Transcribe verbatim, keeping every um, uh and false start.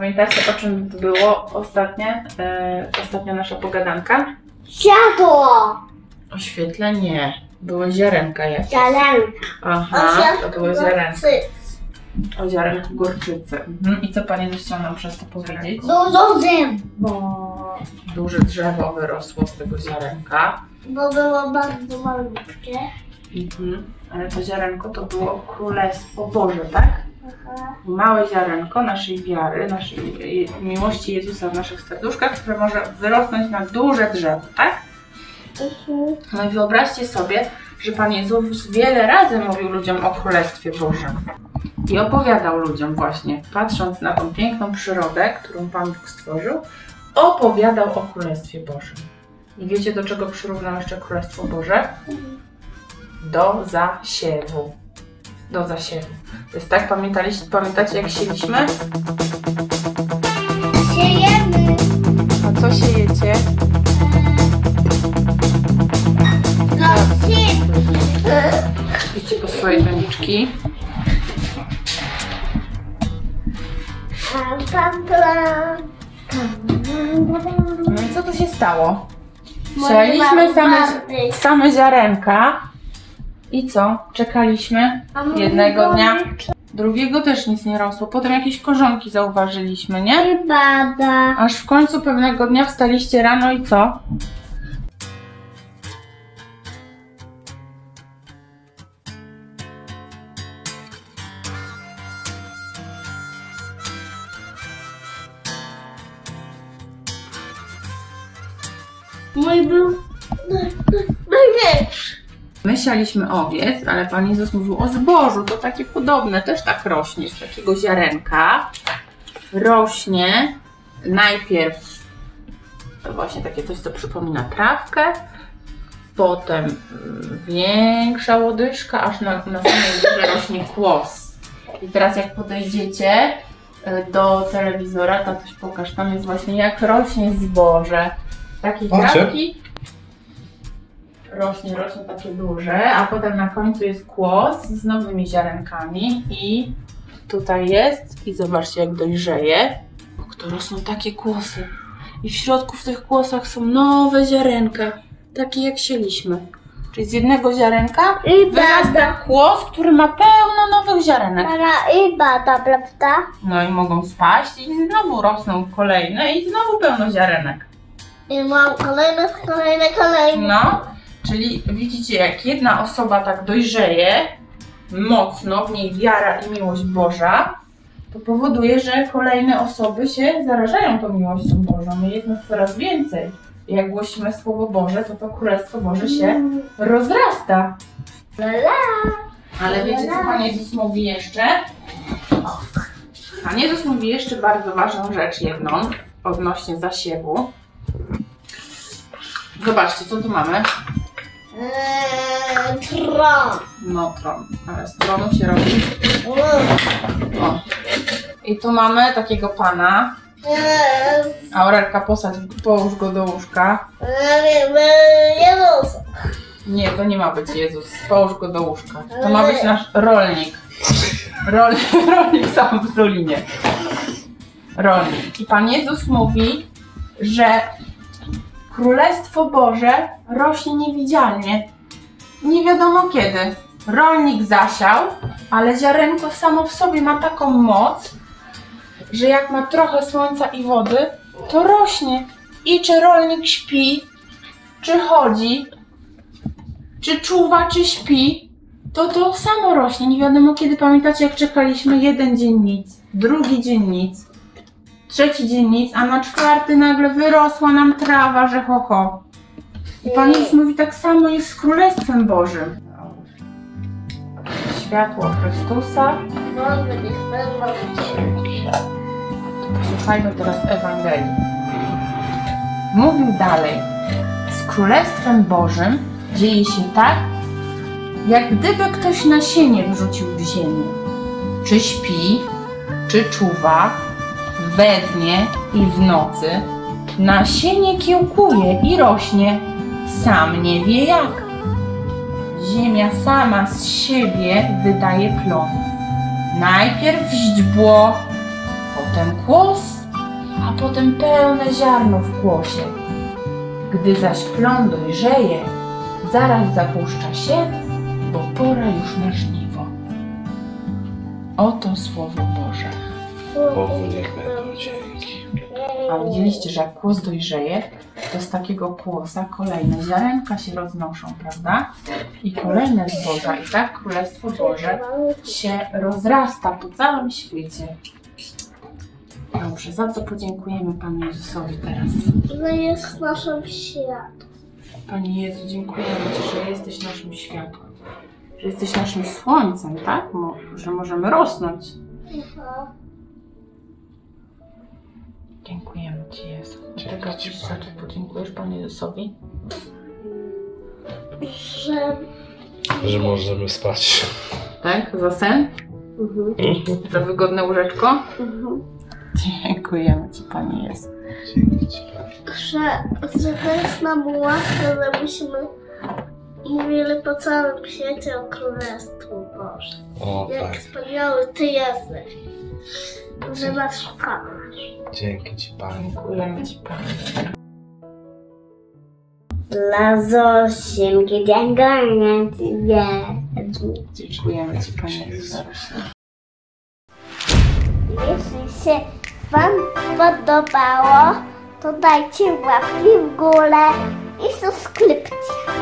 Pamiętacie, o czym było ostatnie, e, ostatnia nasza pogadanka? Światło! Oświetlenie. Były ziarenka jakieś. Ziarenka. Aha, to były ziarenka. O ziarenku gorczycy. Mhm. I co Pani chciała nam przez to powiedzieć? Dużo drzew, bo... Duże drzewo wyrosło z tego ziarenka. Bo było bardzo malutkie. Mhm. Ale to ziarenko to było Królestwo Boże, tak? Aha. Małe ziarenko naszej wiary, naszej miłości Jezusa w naszych serduszkach, które może wyrosnąć na duże drzewo, tak? Mhm. No i wyobraźcie sobie, że Pan Jezus wiele razy mówił ludziom o Królestwie Bożym. I opowiadał ludziom właśnie, patrząc na tą piękną przyrodę, którą Pan Bóg stworzył, opowiadał o Królestwie Bożym. I wiecie, do czego przyrównał jeszcze Królestwo Boże? Do zasiewu. Do zasiewu. To jest tak, pamiętaliście, pamiętacie jak sieliśmy? Siejemy. A co siejecie? Idźcie po swoje doniczki. No i co tu się stało? Sialiśmy same, same ziarenka. I co? Czekaliśmy jednego dnia. Drugiego też nic nie rosło. Potem jakieś korzonki zauważyliśmy, nie? I pada. Aż w końcu pewnego dnia wstaliście rano i co? Mój był największy. My sialiśmy owiec, ale Pan Jezus mówił o zbożu. To takie podobne, też tak rośnie z takiego ziarenka. Rośnie najpierw to właśnie takie coś, co przypomina trawkę. Potem większa łodyżka, aż na, na samej górze rośnie kłos. I teraz jak podejdziecie do telewizora, to coś pokaż, tam jest właśnie jak rośnie zboże. Takiej trawki rośnie, rośnie takie duże, a potem na końcu jest kłos z nowymi ziarenkami i tutaj jest i zobaczcie jak dojrzeje. To rosną takie kłosy i w środku w tych kłosach są nowe ziarenka, takie jak sieliśmy. Czyli z jednego ziarenka wyrasta kłos, który ma pełno nowych ziarenek. I bada, prawda? No i mogą spaść i znowu rosną kolejne i znowu pełno ziarenek. I mam kolejne, kolejne, kolejne. No, czyli widzicie, jak jedna osoba tak dojrzeje mocno, w niej wiara i miłość Boża, to powoduje, że kolejne osoby się zarażają tą miłością Bożą. Jest nas coraz więcej. I jak głosimy Słowo Boże, to to Królestwo Boże się mm. rozrasta. La, la. Ale wiecie, co Pan Jezus mówi jeszcze? Pan Jezus mówi jeszcze bardzo ważną rzecz jedną odnośnie zasiewu. Zobaczcie, co tu mamy. Eee, tron. No, tron. Ale z tronu się robi. O. I tu mamy takiego pana. Eee, Aurelka, posadź, połóż go do łóżka. Jezus. Nie, to nie ma być Jezus. Połóż go do łóżka. To ma być nasz rolnik. Rol, rolnik sam w dolinie. Rolnik. I Pan Jezus mówi, że Królestwo Boże rośnie niewidzialnie. Nie wiadomo kiedy. Rolnik zasiał, ale ziarenko samo w sobie ma taką moc, że jak ma trochę słońca i wody, to rośnie. I czy rolnik śpi, czy chodzi, czy czuwa, czy śpi, to to samo rośnie. Nie wiadomo kiedy. Pamiętacie, jak czekaliśmy jeden dzień nic, drugi dzień nic, trzeci dzień nic, a na czwarty nagle wyrosła nam trawa, że ho ho. I Pan Jezus mówi, tak samo jest z Królestwem Bożym. Światło Chrystusa. Posłuchajmy teraz Ewangelii. Mówił dalej. Z Królestwem Bożym dzieje się tak, jak gdyby ktoś nasienie wrzucił w ziemię. Czy śpi, czy czuwa, we dnie i w nocy, nasienie kiełkuje i rośnie, sam nie wie jak. Ziemia sama z siebie wydaje plon. Najpierw źdźbło, potem kłos, a potem pełne ziarno w kłosie. Gdy zaś plon dojrzeje, zaraz zapuszcza się, bo pora już na żniwo. Oto Słowo Boże. Bogu niech będą dzięki. A widzieliście, że jak kłos dojrzeje, to z takiego kłosa kolejne ziarenka się roznoszą, prawda? I kolejne zboża. I tak Królestwo Boże się rozrasta po całym świecie. Dobrze, za co podziękujemy Panu Jezusowi teraz? Że jest naszym światłem. Panie Jezu, dziękujemy Ci, że jesteś naszym światłem. Że jesteś naszym słońcem, tak? Mo- że możemy rosnąć. Aha. Dziękujemy Ci, Jezu. Dzięki Czego Ci, Ci za Panie. to podziękujesz Panu Jezusowi? Że... Że możemy spać. Tak? Za sen? Mhm. Za wygodne łóżeczko? Mhm. Dziękujemy Ci, Panie Jezu. Dzięki Ci, Panie. Że, że to jest nam łatwe, żebyśmy mówili po całym świecie o Królestwu Bożym. O Jak tak. wspaniały Ty jesteś, że nas kochasz. Dzięki Ci, Panie. Dziękujemy Ci, Panie. Dla Zosimki dziękuję Ci, Jezu. Dziękujemy Ci, Panie Jezu. Jeśli się Wam podobało, to dajcie łapki w górę i subskrypcję.